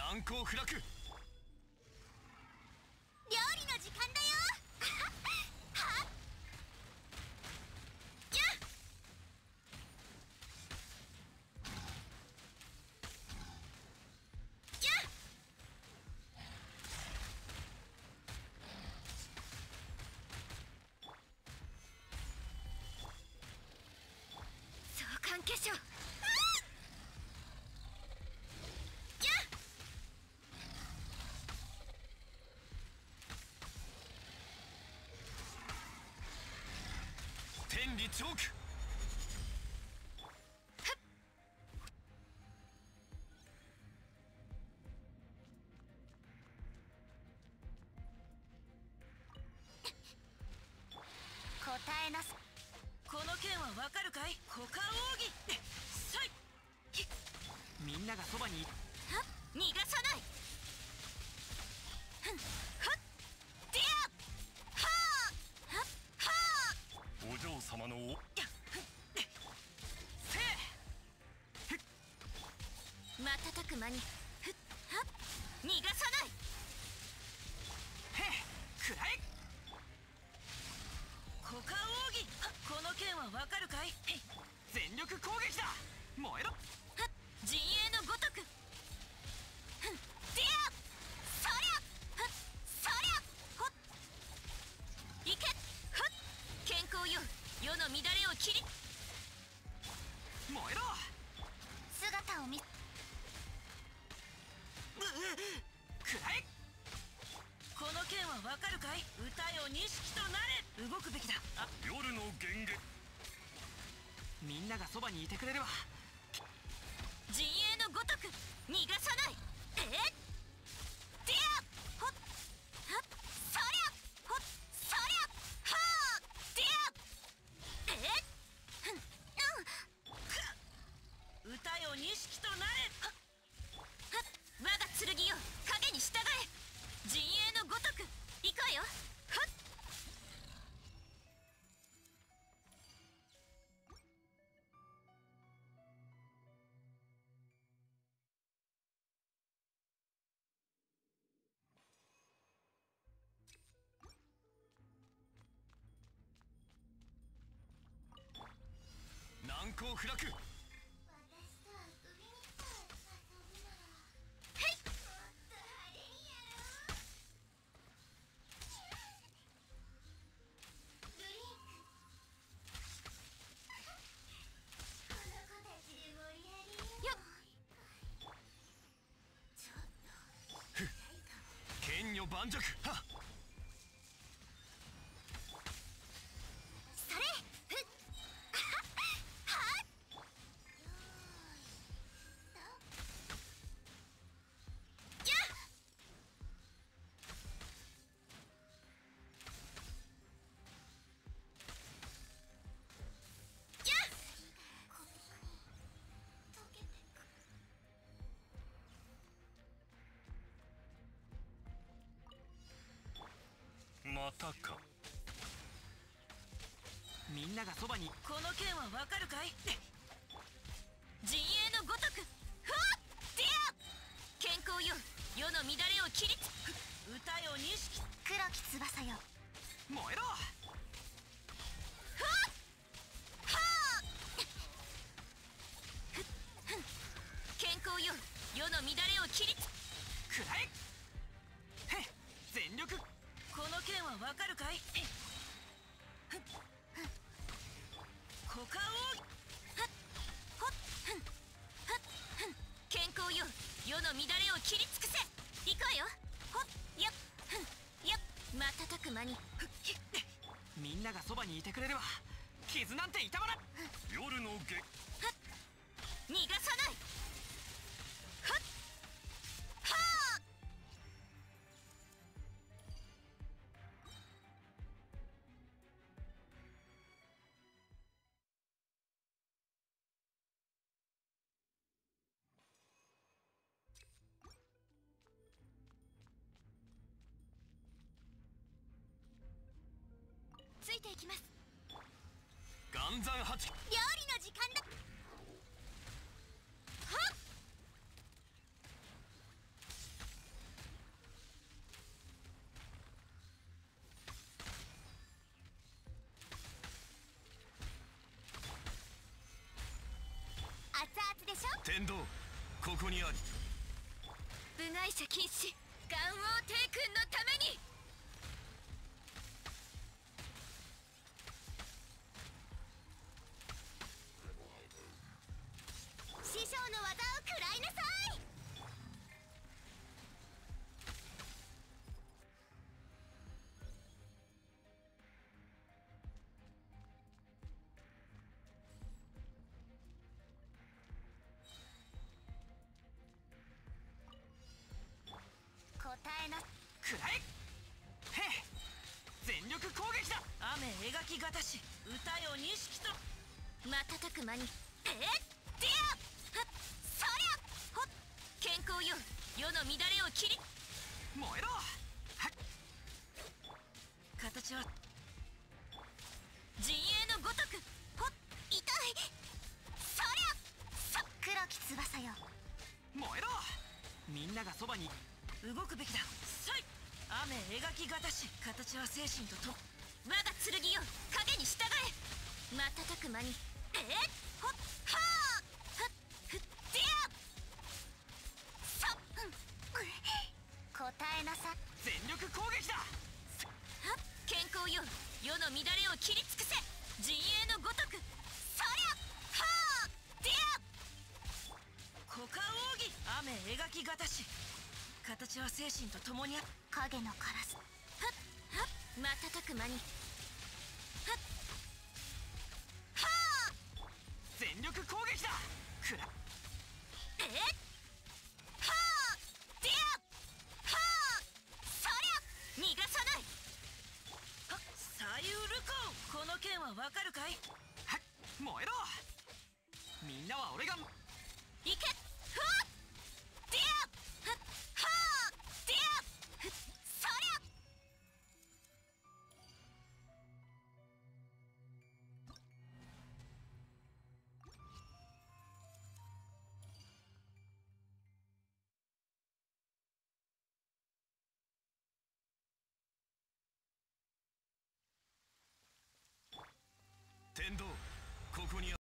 難攻不落。料理の時間だよ。はっやっやっ相関化粧。 天理チョーク。 答えなす。 この剣はわかるかい？股間奥義。さい。 みんながそばに。 はっ逃がさない。ふんはっディアはあはっはあ。 お嬢様のお。 せえ。 瞬く間にふっはっ逃がさない。 へえ、くらえ。 股間奥義。この剣はわかるかい？ 全力攻撃だ。燃えろ。 はっ陣営のごとく。ふんディアそりゃはっそりゃほっいけふっ健康よ世の乱れを切り。 燃えろ。 姿を見くらえ。 この剣はわかるかい？歌よ錦となれ。動くべきだ。 夜の源華。 みんながそばにいてくれるわ。 陣営のごとく逃がさない。ディアほっはっそりゃほっそりゃはあディアふん歌よ錦となれ。 はっ我が剣よ影に従え。陣営のごとく行くわよ。はっ難攻不落。剣女盤石。はっそれふっはっやっやっまたか。 みんながそばに。 この剣はわかるかい？ 陣営のごとくふわっディア健康よ世の乱れを切りつ。 歌よ錦。 黒き翼よ燃えろ。 ふわっはあふっふん健康よ世の乱れを切りつ。 くらえ。へえ、全力。 この剣はわかるかい？股間奥義。 はっほっふんはっふん健康よ世の乱れを切り尽くせ。行くわよ。ほっやっふんやっ瞬く間にみんながそばにいてくれるわ。傷なんて痛まらん。 夜の源。 はっ逃がさない。はっはあついていきます。 岩山八。 料理の時間だ。はっ天道ここにあり。 部外者禁止元王帝君のために。師匠の技を食らいなさい。答えな。 くらえ。へえ、全力攻撃だ。 雨描きがたし歌よ錦と。 瞬く間にディアそりゃほっ健康よ世の乱れを切り。 燃えろ。はっ。 形は陣営のごとくほっ痛いそりゃ黒き翼よ。 燃えろ。みんながそばに。 動くべきだ。さい。雨描きがたし形は精神とと。 我が剣よ影に従え。瞬く間にほっはーはっふっディア答えなさ。 全力攻撃だ。 はっ健康よ世の乱れを切り尽くせ。陣営のごとくそりゃはーディア股間奥義。雨描きがたし形は精神と共にあ。 影のカラスはっはっ瞬く間にはっはー全力攻撃だ。くら。 はーディアはーそりゃ逃がさない。 左右ルコー。この剣はわかるかい。 はっ。燃えろ。みんなは俺が。 いけふわっディアはっはーディアふっそりゃ天道ここにあり。